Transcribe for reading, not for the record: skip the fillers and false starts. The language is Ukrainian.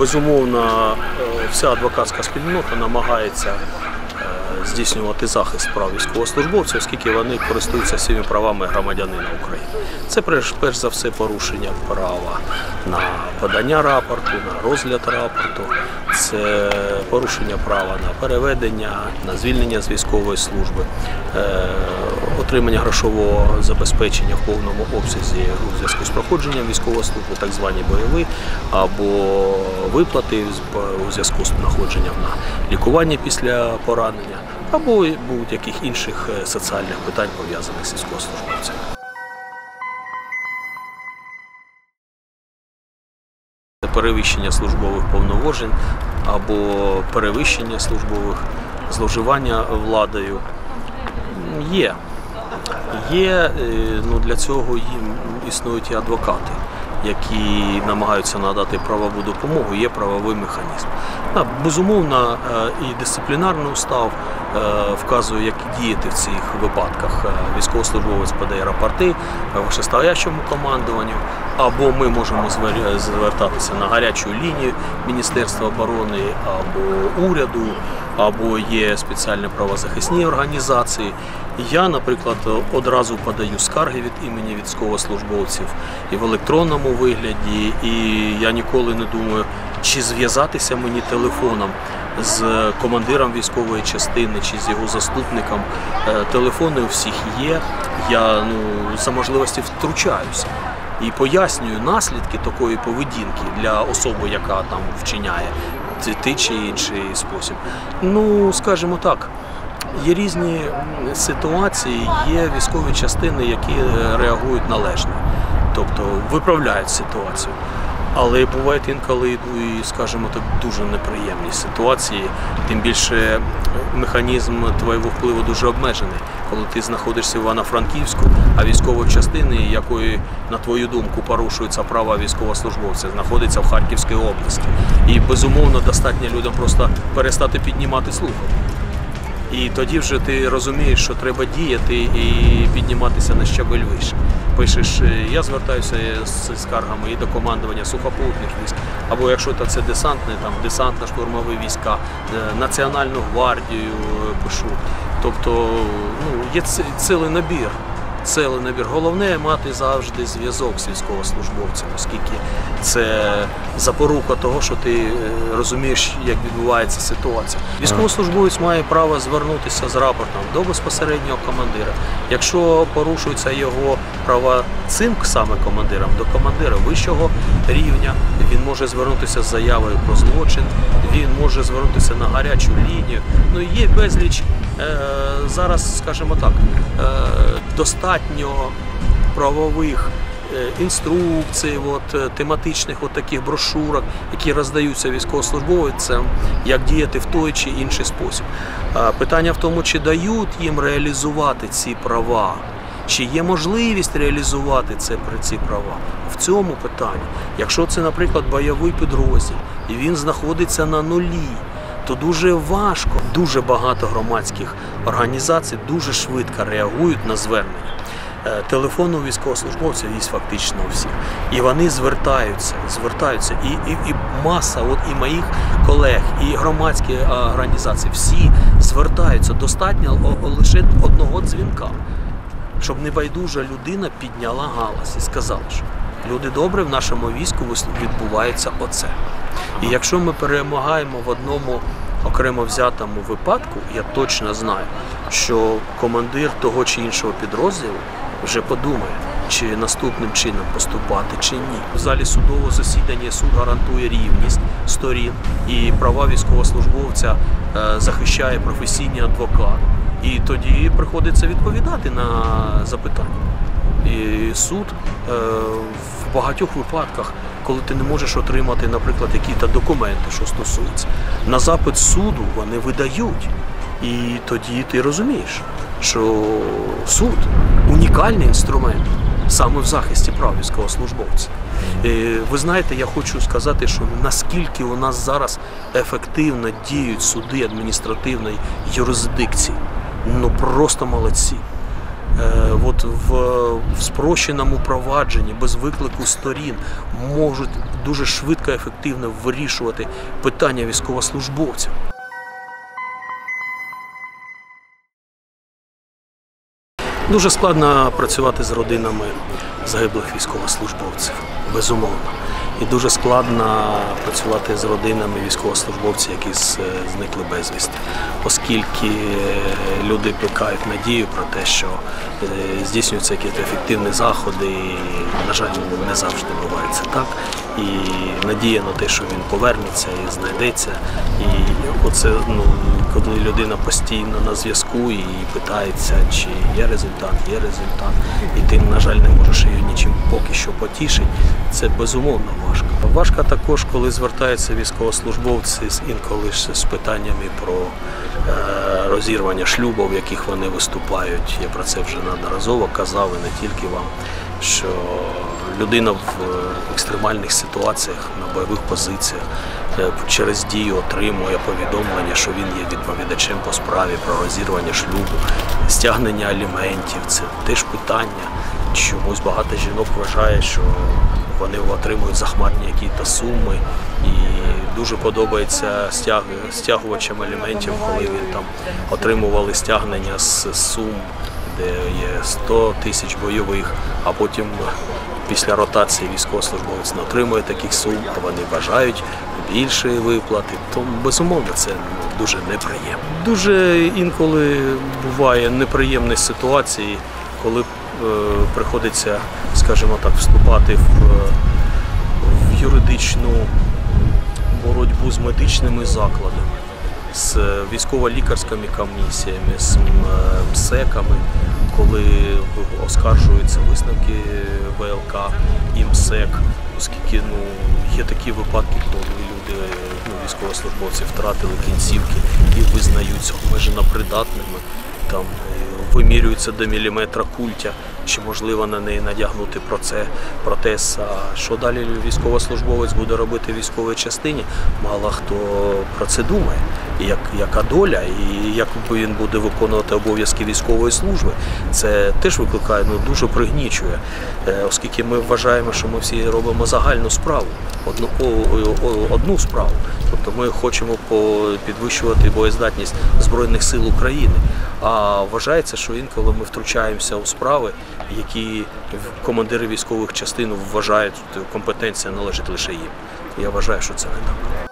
Безумовно, вся адвокатська спільнота намагається здійснювати захист прав військовослужбовців, оскільки вони користуються всіма правами громадянина України. Це перш за все порушення права на подання рапорту, на розгляд рапорту, це порушення права на переведення, на звільнення з військової служби, отримання грошового забезпечення в повному обсязі у зв'язку з проходженням військової служби, так звані бойові, або виплати у зв'язку з знаходженням на лікуванні після поранення, або будь-яких інших соціальних питань, пов'язаних з військовослужбовцями. Перевищення службових повноважень або перевищення службових, зловживання владою є. Для цього їм існують і адвокати, які намагаються надати правову допомогу, є правовий механізм. Безумовно, і дисциплінарний устав вказує, як діяти в цих випадках. Військовослужбовець подає рапорти вищестоящому командуванню, або ми можемо звертатися на гарячу лінію Міністерства оборони або уряду, або є спеціальні правозахисні організації. Я, наприклад, одразу подаю скарги від імені військовослужбовців і в електронному вигляді, і я ніколи не думаю, чи зв'язатися мені телефоном з командиром військової частини чи з його заступником. Телефони у всіх є, я за можливості втручаюся і пояснюю наслідки такої поведінки для особи, яка там вчиняє той чи інший спосіб. Скажімо так, є різні ситуації, є військові частини, які реагують належно, тобто виправляють ситуацію. Але бувають інколи і, скажімо так, дуже неприємні ситуації, тим більше механізм твого впливу дуже обмежений. Коли ти знаходишся в Івано-Франківську, а військової частини, якої, на твою думку, порушуються права військовослужбовця, знаходиться в Харківській області. І, безумовно, достатньо людям просто перестати піднімати слухавку. І тоді вже ти розумієш, що треба діяти і підніматися на щабель вище. Пишеш, я звертаюся з скаргами і до командування сухопутних військ, або якщо це десантне, там десантно-штурмові війська, Національну гвардію пишу. Тобто є цілий набір. Головне мати завжди зв'язок з військовослужбовцем, оскільки це запорука того, що ти розумієш, як відбувається ситуація. Військовослужбовець має право звернутися з рапортом до безпосереднього командира. Якщо порушуються його права цим саме командиром, до командира вищого рівня, він може звернутися з заявою про злочин, він може звернутися на гарячу лінію. Є безліч зараз, скажімо так, достатньо правових інструкцій, тематичних таких брошурок, які роздаються військовослужбовцям, як діяти в той чи інший спосіб. Питання в тому, чи дають їм реалізувати ці права, чи є можливість реалізувати ці права. В цьому питанні. Якщо це, наприклад, бойовий підрозділ, і він знаходиться на нулі, то дуже важко. Дуже багато громадських організацій дуже швидко реагують на звернення. Телефон у військовослужбовців є фактично у всіх. І вони звертаються. І маса і моїх колег, і громадські організації, всі звертаються. Достатньо лише одного дзвінка, щоб небайдужа людина підняла галас і сказала, що люди добре, в нашому війську відбувається оце. І якщо ми перемагаємо в одному окремо взятому випадку, я точно знаю, що командир того чи іншого підрозділу вже подумає, чи наступним чином поступати, чи ні. В залі судового засідання суд гарантує рівність сторін, і права військовослужбовця захищає професійний адвокат. І тоді приходиться відповідати на запитання. І суд в багатьох випадках, коли ти не можеш отримати, наприклад, якісь документи, що стосуються, на запит суду вони видають. І тоді ти розумієш, що суд – унікальний інструмент саме в захисті прав військовослужбовців. Ви знаєте, я хочу сказати, що наскільки у нас зараз ефективно діють суди адміністративної юрисдикції. Просто молодці. в спрощеному провадженні, без виклику сторін, можуть дуже швидко і ефективно вирішувати питання військовослужбовців. Дуже складно працювати з родинами загиблих військовослужбовців, безумовно. І дуже складно працювати з родинами військовослужбовців, які зникли безвісти, оскільки люди плекають надію про те, що здійснюються якісь ефективні заходи, і, на жаль, не завжди буває це так. І надія на те, що він повернеться і знайдеться. І оце, коли людина постійно на зв'язку і питається, чи є результат, і ти, на жаль, не можеш її нічим поки що потішити, це безумовно важко. Важко також, коли звертаються військовослужбовці інколи з питаннями про розірвання шлюбів, в яких вони виступають. Я про це вже неодноразово казав, і не тільки вам, що людина в екстремальних ситуаціях, на бойових позиціях, через дію отримує повідомлення, що він є відповідачем по справі про розірвання шлюбу, стягнення аліментів. Це теж питання. Чомусь багато жінок вважає, що вони отримують захмарні якісь суми, і дуже подобається стягувачам аліментів, коли він там отримували стягнення з сум, де є 100 тисяч бойових, а потім після ротації військовослужбовець не отримує таких сум, а вони бажають більшої виплати. Тому, безумовно, це дуже неприємно. Дуже інколи буває неприємні ситуації, коли приходиться, скажімо так, вступати в юридичну боротьбу з медичними закладами, з військово-лікарськими комісіями, з МСЕКами, коли оскаржуються висновки ВЛК і МСЕК, оскільки є такі випадки, коли люди, військовослужбовці втратили кінцівки і визнаються обмежено придатними, там вимірюється до міліметра культя, чи можливо на неї надягнути протез. А що далі військовослужбовець буде робити в військовій частині, мало хто про це думає. І яка доля, і як він буде виконувати обов'язки військової служби, це теж викликає, дуже пригнічує, оскільки ми вважаємо, що ми всі робимо загальну справу, одну справу. Тобто ми хочемо підвищувати боєздатність Збройних сил України, а вважається, що інколи ми втручаємося у справи, які командири військових частин вважають, компетенція належить лише їм. Я вважаю, що це не так.